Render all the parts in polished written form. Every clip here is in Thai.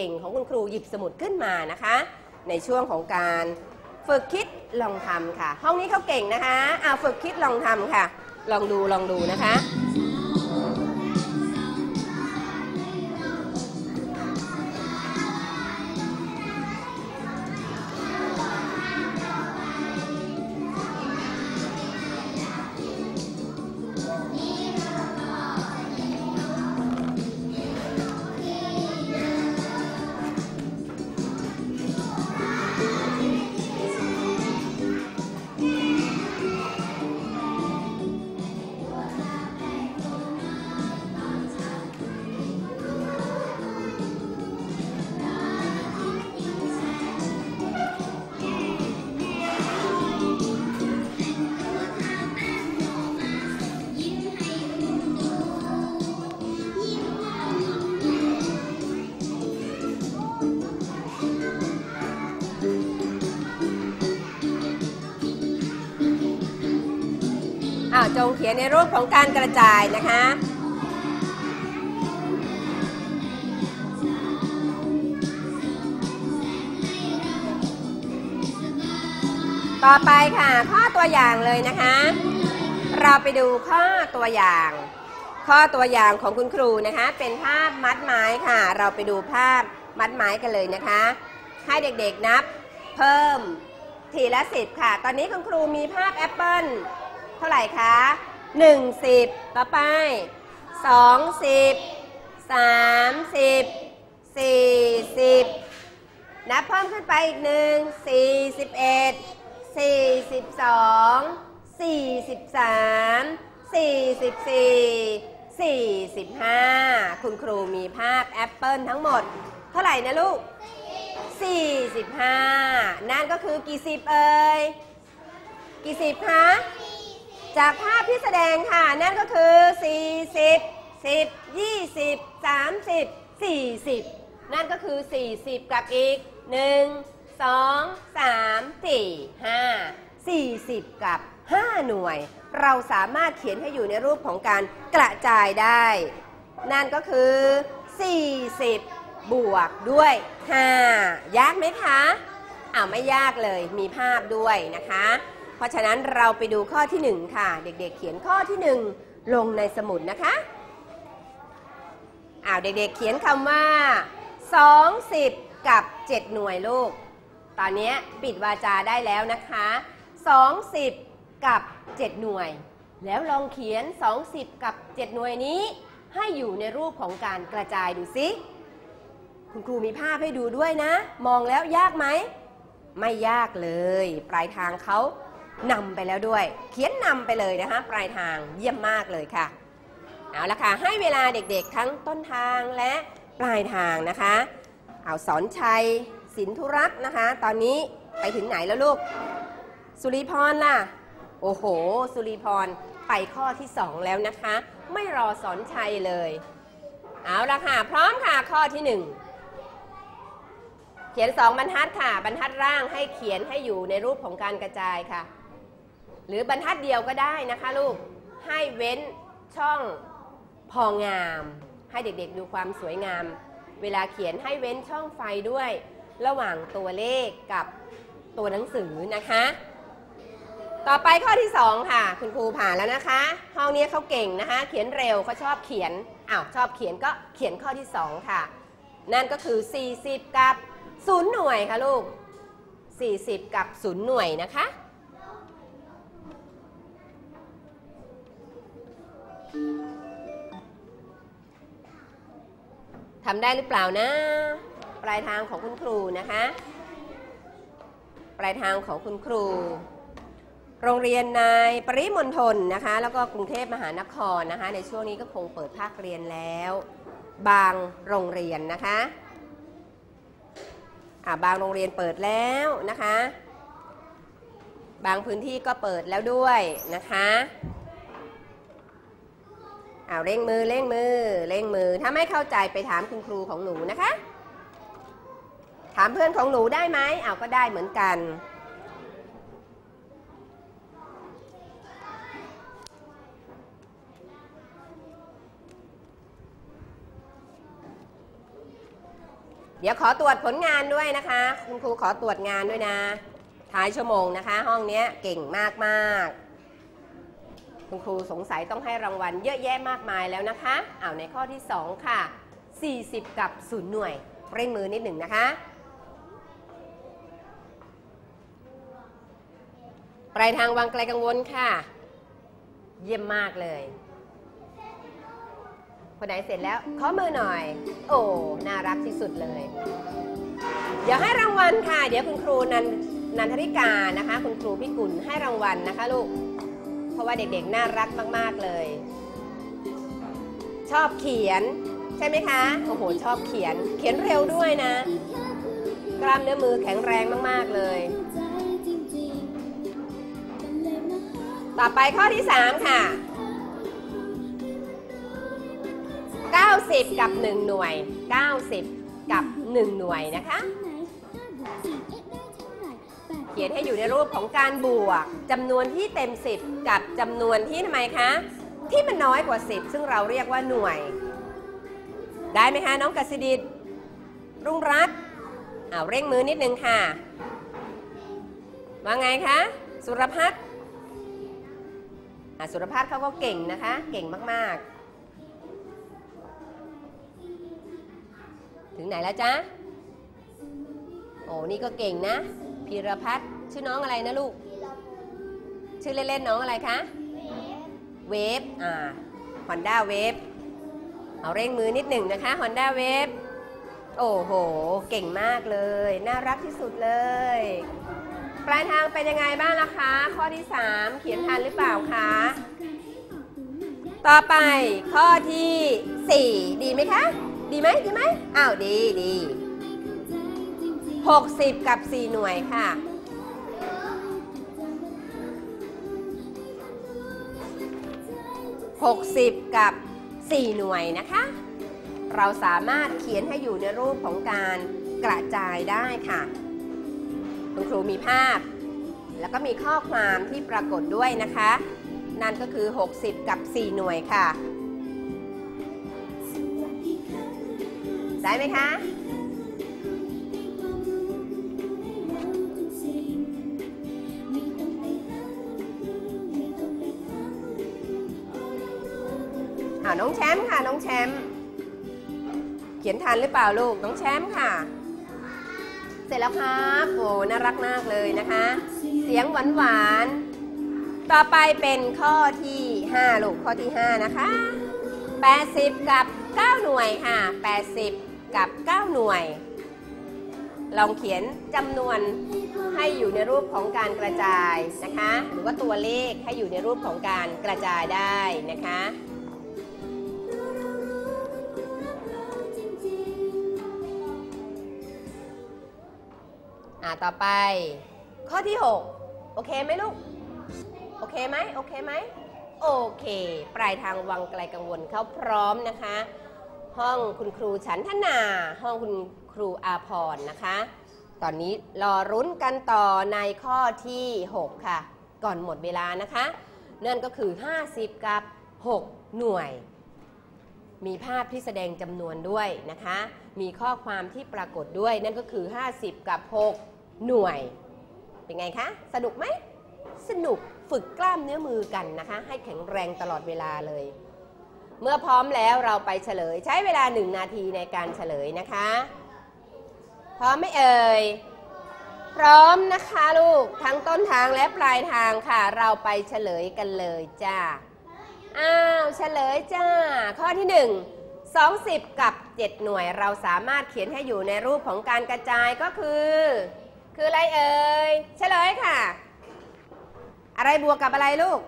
ก่งของคุณครูหยิบสมุดขึ้นมานะคะในช่วงของการฝึกคิดลองทำค่ะห้องนี้เขาเก่งนะคะฝึกคิดลองทำค่ะลองดูนะคะจงเขียนในรูปของการกระจายนะคะต่อไปค่ะข้อตัวอย่างเลยนะคะเราไปดูข้อตัวอย่างของคุณครูนะคะเป็นภาพมัดไม้ค่ะเราไปดูภาพมัดไม้กันเลยนะคะให้เด็กๆนับเพิ่มทีละ10ค่ะตอนนี้คุณครูมีภาพแอปเปิ้ลเท่าไหร่คะ10ต่อไป20 30 40นับเพิ่มขึ้นไปอีก41 42 43 44 45คุณครูมีภาพแอปเปิ้ลทั้งหมดเท่าไหร่นะลูก45นั่นก็คือกี่สิบเอ่ยกี่สิบคะจากภาพที่แสดงค่ะนั่นก็คือ40 10 20 30 40นั่นก็คือ40กับอีก1 2 3 4 5 40กับ5หน่วยเราสามารถเขียนให้อยู่ในรูปของการกระจายได้นั่นก็คือ40บวกด้วย5ยากไหมคะไม่ยากเลยมีภาพด้วยนะคะเพราะฉะนั้นเราไปดูข้อที่1ค่ะเด็กๆเขียนข้อที่1ลงในสมุดนะคะเด็กๆเขียนคำว่า20กับ7หน่วยลูกตอนนี้ปิดวาจาได้แล้วนะคะ20กับ7หน่วยแล้วลองเขียน20กับ7หน่วยนี้ให้อยู่ในรูปของการกระจายดูสิคุณครูมีภาพให้ดูด้วยนะมองแล้วยากไหมไม่ยากเลยปลายทางเขานำไปแล้วด้วยเขียนนำไปเลยนะคะปลายทางเยี่ยมมากเลยค่ะเอาละค่ะให้เวลาเด็กๆทั้งต้นทางและปลายทางนะคะสอนชัยสินธุรัตน์นะคะตอนนี้ไปถึงไหนแล้วลูกสุริพรล่ะโอ้โหสุริพรไปข้อที่2แล้วนะคะไม่รอสอนชัยเลยเอาละค่ะพร้อมค่ะข้อที่1เขียน2บรรทัดค่ะบรรทัดล่างให้เขียนให้อยู่ในรูปของการกระจายค่ะหรือบรรทัดเดียวก็ได้นะคะลูกให้เว้นช่องพองามให้เด็กๆดูความสวยงามเวลาเขียนให้เว้นช่องไฟด้วยระหว่างตัวเลขกับตัวหนังสือนะคะต่อไปข้อที่2ค่ะคุณครูผ่านแล้วนะคะห้องนี้เขาเก่งนะคะเขียนเร็วเขาชอบเขียนชอบเขียนก็เขียนข้อที่2ค่ะนั่นก็คือ40กับ0หน่วยค่ะลูก40กับ0หน่วยนะคะทำได้หรือเปล่านะปลายทางของคุณครูนะคะปลายทางของคุณครูโรงเรียนในปริมณฑลนะคะแล้วก็กรุงเทพมหานครนะคะในช่วงนี้ก็คงเปิดภาคเรียนแล้วบางโรงเรียนนะคะบางโรงเรียนเปิดแล้วนะคะบางพื้นที่ก็เปิดแล้วด้วยนะคะเร่งมือถ้าไม่เข้าใจไปถามคุณครูของหนูนะคะถามเพื่อนของหนูได้ไหมก็ได้เหมือนกันเดี๋ยวขอตรวจผลงานด้วยนะคะคุณครูขอตรวจงานด้วยนะท้ายชั่วโมงนะคะห้องนี้เก่งมากๆคุณครูสงสัยต้องให้รางวัลเยอะแยะมากมายแล้วนะคะเอาในข้อที่2ค่ะ40กับ0หน่วยเร่งมือนิดหนึ่งนะคะปลายทางวางไกลกังวลค่ะเยี่ยมมากเลยคนไหนเสร็จแล้วขอมือหน่อยโอ้น่ารักที่สุดเลยเดี๋ยวให้รางวัลค่ะเดี๋ยวคุณครูนันทริกานะคะคุณครูพี่กุลให้รางวัลนะคะลูกเพราะว่าเด็กๆน่ารักมากๆเลยชอบเขียนใช่ไหมคะโอ้โหชอบเขียนเร็วด้วยนะกล้ามเนื้อมือแข็งแรงมากๆเลยต่อไปข้อที่3ค่ะ90กับ1หน่วย90กับ1หน่วยนะคะเขียนให้อยู่ในรูปของการบวกจำนวนที่เต็ม10กับจำนวนที่ทำไมคะที่มันน้อยกว่า10ซึ่งเราเรียกว่าหน่วยได้ไหมคะน้องกสิดิษฐ์รุ่งรัตน์เร่งมือนิดนึงค่ะว่าไงคะสุรพัฒน์สุรพัฒน์เขาก็เก่งนะคะเก่งมากๆถึงไหนแล้วจ๊ะโอ้นี่ก็เก่งนะพีรพัฒน์ชื่อน้องอะไรนะลูกชื่อเล่นๆน้องอะไรคะเวฟHonda Wave เอาเร่งมือนิดหนึ่งนะคะ Honda Wave โอ้โหเก่งมากเลยน่ารักที่สุดเลยปลายทางเป็นยังไงบ้างล่ะคะข้อที่3เขียนทันหรือเปล่าคะต่อไปข้อที่4ดีไหมคะดีไหมอ้าวดี60กับ4หน่วยค่ะ60กับ4หน่วยนะคะเราสามารถเขียนให้อยู่ในรูปของการกระจายได้ค่ะคุณครูมีภาพแล้วก็มีข้อความที่ปรากฏด้วยนะคะนั่นก็คือ60กับ4หน่วยค่ะได้ไหมคะน้องแชมป์ค่ะน้องแชมป์เขียนทันหรือเปล่าลูกน้องแชมป์ค่ะเสร็จแล้วครับโอ้น่ารักมากเลยนะคะเสียงหวานๆต่อไปเป็นข้อที่5ลูกข้อที่5นะคะ80กับ9หน่วยค่ะ80กับ9หน่วยลองเขียนจำนวนให้อยู่ในรูปของการกระจายนะคะหรือว่าตัวเลขให้อยู่ในรูปของการกระจายได้นะคะต่อไปข้อที่6โอเคไหมลูกโอเคไหมโอเคปลายทางวังไกลกังวลเขาพร้อมนะคะห้องคุณครูฉันทนาห้องคุณครูอาภรณ์นะคะตอนนี้รอรุ้นกันต่อในข้อที่6ค่ะก่อนหมดเวลานะคะนั่นก็คือ50กับ6หน่วยมีภาพที่แสดงจำนวนด้วยนะคะมีข้อความที่ปรากฏด้วยนั่นก็คือ50กับ6หน่วยเป็นไงคะสนุกไหมสนุกฝึกกล้ามเนื้อมือกันนะคะให้แข็งแรงตลอดเวลาเลยเมื่อพร้อมแล้วเราไปเฉลยใช้เวลา1นาทีในการเฉลยนะคะพร้อมไหมเอ่ยพร้อมนะคะลูกทั้งต้นทางและปลายทางค่ะเราไปเฉลยกันเลยจ้าเฉลยจ้าข้อที่1 20กับ7หน่วยเราสามารถเขียนให้อยู่ในรูปของการกระจายก็คืออะไรเอ่ยเฉลยค่ะอะไรบวกกับอะไรลูก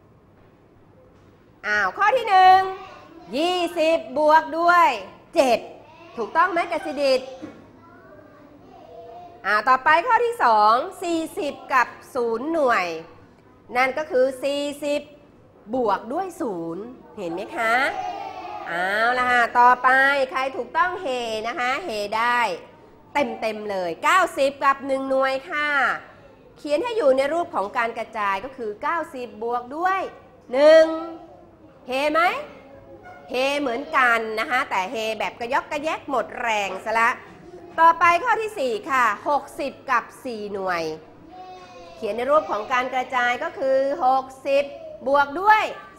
ข้อที่1 20บวกด้วย7ถูกต้องไหมกสิดิษฐ์ต่อไปข้อที่2 40กับ0หน่วยนั่นก็คือ40บวกด้วย0เห็นไหมคะเอาล่ะต่อไปใครถูกต้องเฮนะคะเฮได้เต็มเลย90กับ1หน่วยค่ะเขียนให้อยู่ในรูปของการกระจายก็คือ90บวกด้วย1เฮไหมเฮเหมือนกันนะคะแต่เฮแบบกระยอกกระแยกหมดแรงซะละต่อไปข้อที่4ค่ะ60กับ4หน่วยเขียนในรูปของการกระจายก็คือ60บวกด้วย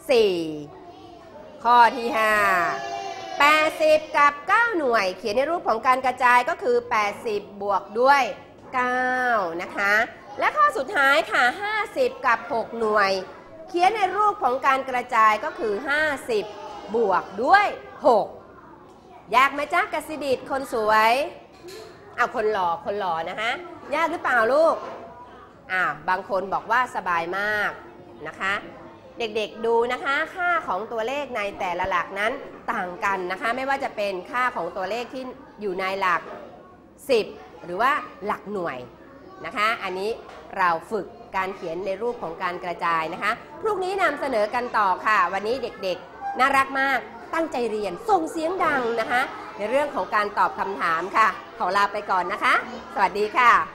4ข้อที่5 80กับ9หน่วยเขียนในรูปของการกระจายก็คือ80บวกด้วย9นะคะและข้อสุดท้ายค่ะ50กับ6หน่วยเขียนในรูปของการกระจายก็คือ50บวกด้วย6ยากไหมจ๊ะกสิดิษฐ์คนสวยเอาคนหล่อนะคะยากหรือเปล่าลูกบางคนบอกว่าสบายมากนะคะเด็กๆดูนะคะค่าของตัวเลขในแต่ละหลักนั้นต่างกันนะคะไม่ว่าจะเป็นค่าของตัวเลขที่อยู่ในหลัก10หรือว่าหลักหน่วยนะคะอันนี้เราฝึกการเขียนในรูปของการกระจายนะคะพรุ่งนี้นำเสนอกันต่อค่ะวันนี้เด็กๆน่ารักมากตั้งใจเรียนส่งเสียงดังนะคะในเรื่องของการตอบคำถามค่ะขอลาไปก่อนนะคะสวัสดีค่ะ